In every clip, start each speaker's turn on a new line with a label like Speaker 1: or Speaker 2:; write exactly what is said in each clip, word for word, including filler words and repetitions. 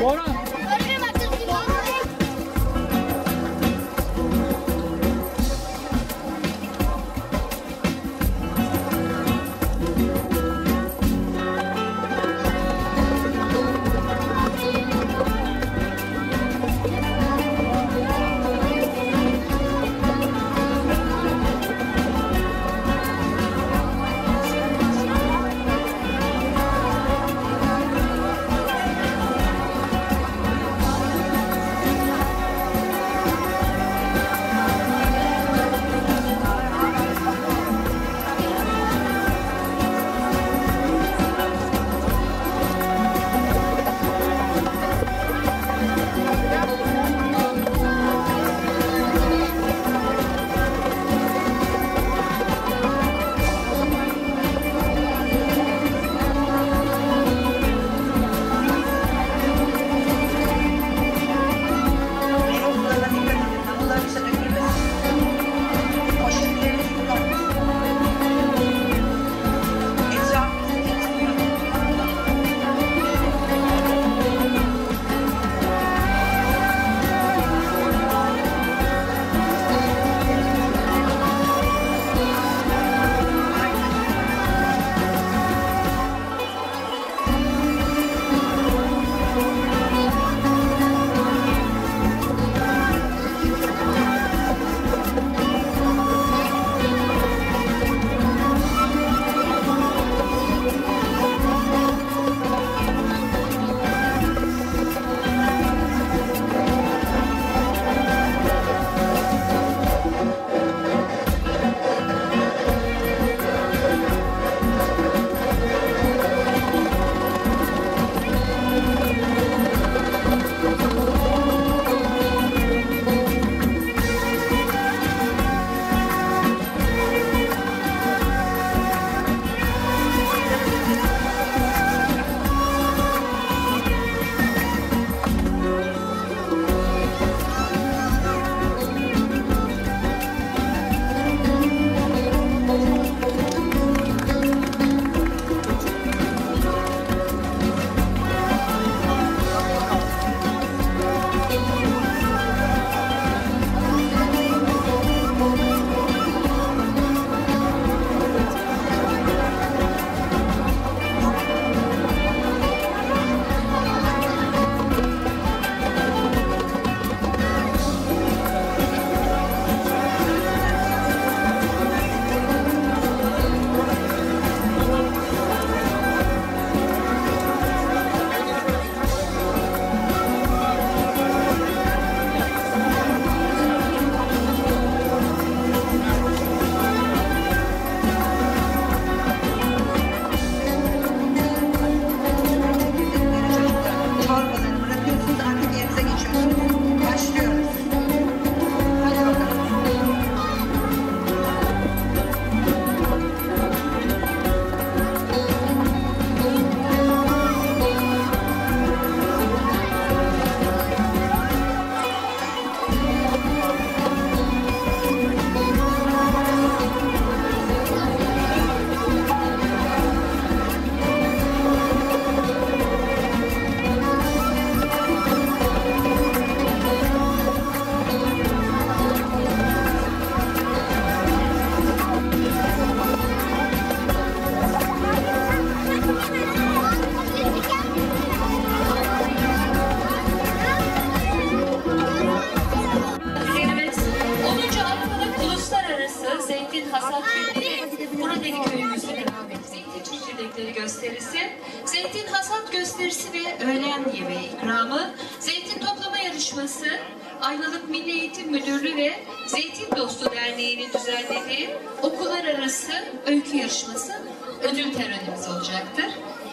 Speaker 1: gösterisi, zeytin hasat gösterisi ve öğlen yemeği ikramı, zeytin toplama yarışması, Ayvalık Milli Eğitim Müdürlüğü ve Zeytin Dostu Derneği'nin düzenlediği okullar arası öykü yarışması ödül törenimiz olacaktır.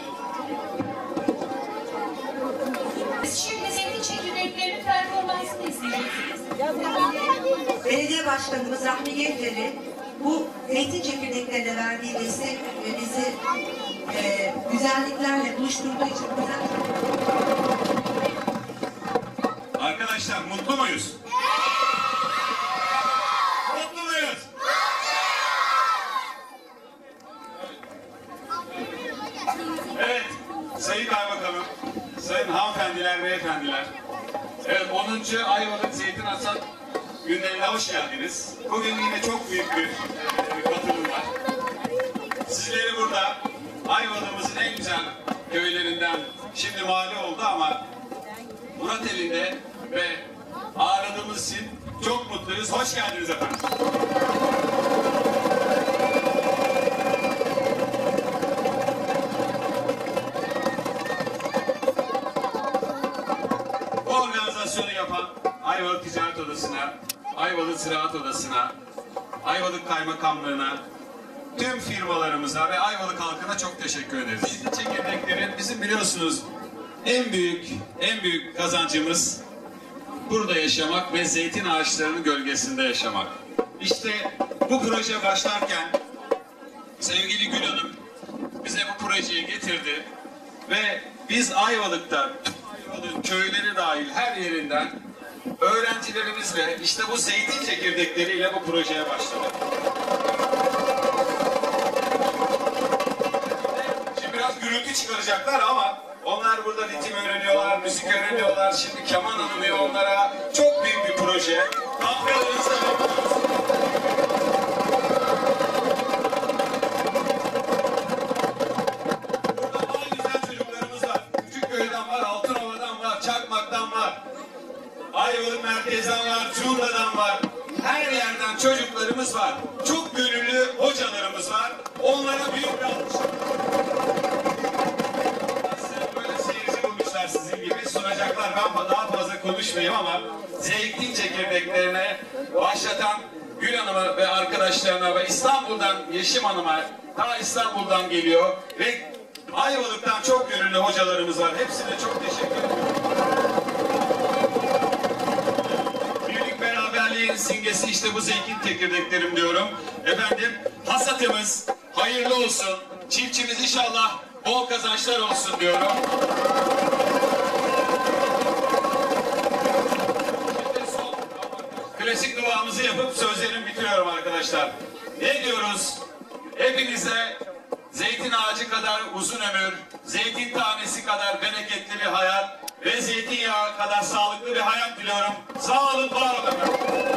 Speaker 1: Şimdi zeytin çekirdeklerinin performansını izleyeceksiniz.
Speaker 2: Belediye Başkanımız Rahmi Gevderi bu zeytin çekirdeklerine verdiği destek ve bizi e, güzelliklerle buluşturduğu için bize...
Speaker 3: Arkadaşlar mutlu muyuz? Mutlu muyuz? Evet, Sayın Kaymakamım, sayın hanımefendiler, beyefendiler. Evet, onuncu Ayvalık Zeytin Hasat Günlerine hoş geldiniz. Bugün yine çok büyük bir e, katılım var. Sizleri burada Ayvalık'ımızın en güzel köylerinden, şimdi mahalle oldu ama Murat elinde ve ağırladığımız için çok mutluyuz. Hoş geldiniz efendim. Bu organizasyonu yapan Ayvalık Ticaret Odası'na, Ayvalık Ziraat Odası'na, Ayvalık Kaymakamlığı'na, tüm firmalarımıza ve Ayvalık halkına çok teşekkür ederiz. Zeytin çekirdekleri bizim biliyorsunuz en büyük, en büyük kazancımız burada yaşamak ve zeytin ağaçlarının gölgesinde yaşamak. İşte bu proje başlarken sevgili Gül Hanım bize bu projeyi getirdi ve biz Ayvalık'ta, Ayvalık'ın köyleri dahil her yerinden öğrencilerimizle işte bu zeytin çekirdekleriyle bu projeye başladık. Şimdi biraz gürültü çıkaracaklar ama onlar burada ritim öğreniyorlar, müzik öğreniyorlar, şimdi keman alınıyor onlara. Çok büyük bir proje. Kahvelerinizi de bekliyoruz. Burada daha güzel çocuklarımız var. Küçükköy'den var, Altınova'dan var, Çakmak'tan var. Ayvalık merkezden var, Cunda'dan var. Her yerden çocuklarımız var. Çok gönüllü hocalarımız var. Onlara büyük bir alkış. Böyle seyirci bulmuşlar sizin gibi sunacaklar. Ben daha fazla konuşmayayım ama zeytin çekirdeklerine başlatan Gül Hanım'a ve arkadaşlarına ve İstanbul'dan Yeşim Hanım'a, ta İstanbul'dan geliyor ve Ayvalık'tan çok gönüllü hocalarımız var. Hepsine çok teşekkür ederim. Beraberliğin simgesi işte bu zeytin çekirdeklerim diyorum. Efendim hasatımız hayırlı olsun. Çiftçimiz inşallah bol kazançlar olsun diyorum. Şimdi son klasik duamızı yapıp sözlerimi bitiriyorum arkadaşlar. Ne diyoruz? Hepinize zeytin ağacı kadar uzun ömür, zeytin tanesi kadar bereketli bir hayat ve zeytinyağı kadar sağlıklı bir hayat diliyorum. Sağ olun, var olun efendim.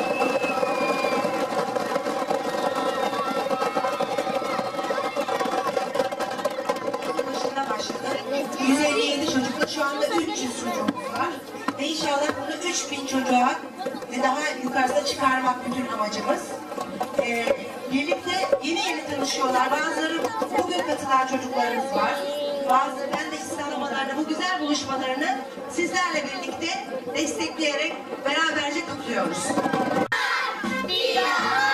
Speaker 2: Başında başladı. yüz elli yedi çocukla şu anda üç yüz çocuğumuz var. Ve inşallah bunu üç bin çocuğa ve daha yukarısına çıkarmak bütün amacımız. Ee, birlikte yeni yeni tanışıyorlar. Bazıları bugün katılan çocuklarımız var. Bazıları ben de İstanbul'larda bu güzel buluşmalarını sizlerle birlikte destekleyerek beraberce kutluyoruz.